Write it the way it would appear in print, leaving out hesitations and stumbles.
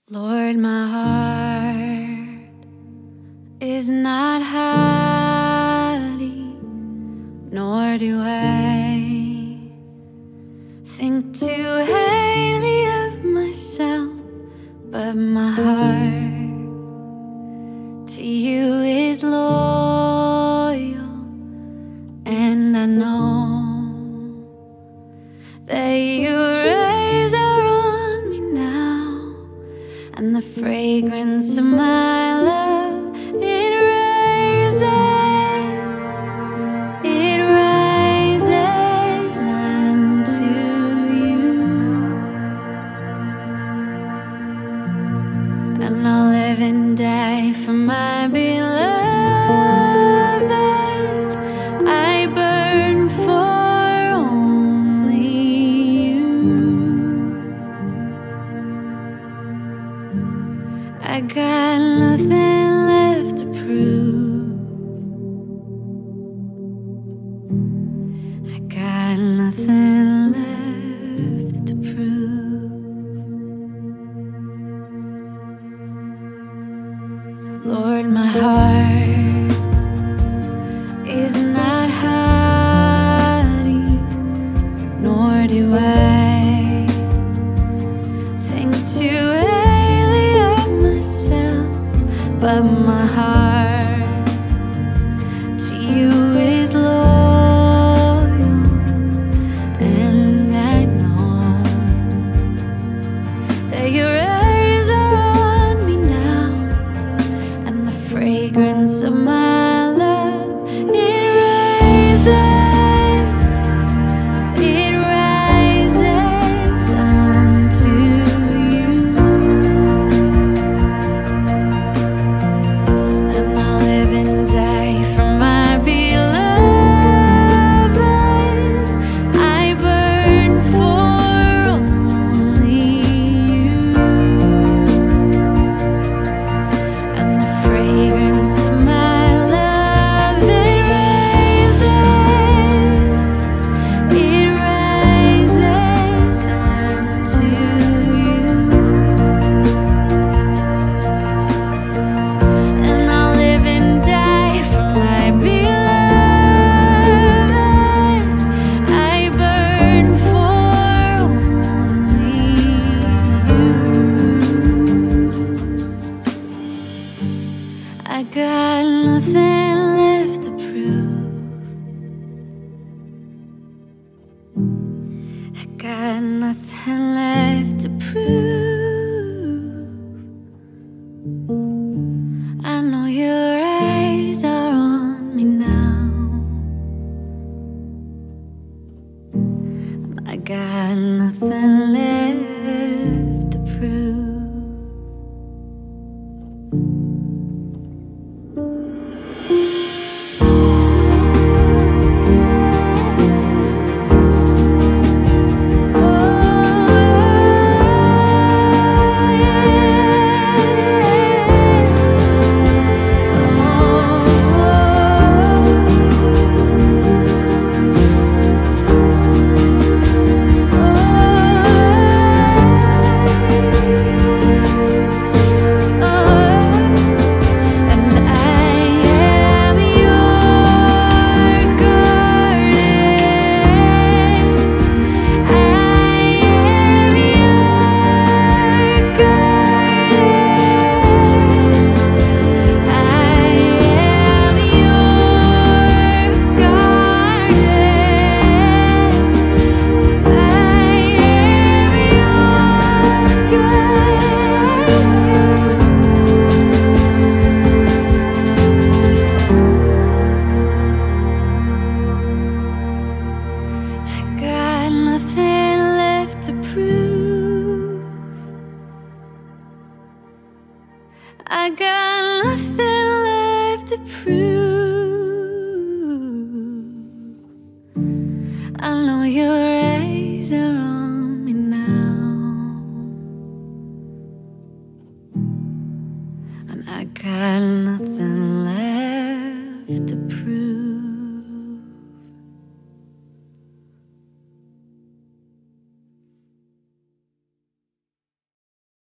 Lord, my heart is not haughty, nor do I think too highly of myself, but my heart to you is loyal, and I know that your eyes are on me now, and the fragrance of my love, it rises unto you. And I'll live and die for my beloved. I burn for only you. I got nothing left to prove. I got nothing left to prove. Lord, my heart is not haughty, nor do I think too highly of myself, but my heart to you is loyal, and I know that your eyes are on me now, and the fragrance of my love, it rises unto you. And I'll live and die for my beloved. I burn for only you, and the fragrance of my love, it rises unto you. And I'll live and die for my beloved. I burn for only you. I got nothing left to prove. I got nothing left to prove. I know your eyes are on me now, and I got nothing left to prove. I got nothing left to prove. I know your eyes are on me now, and I got nothing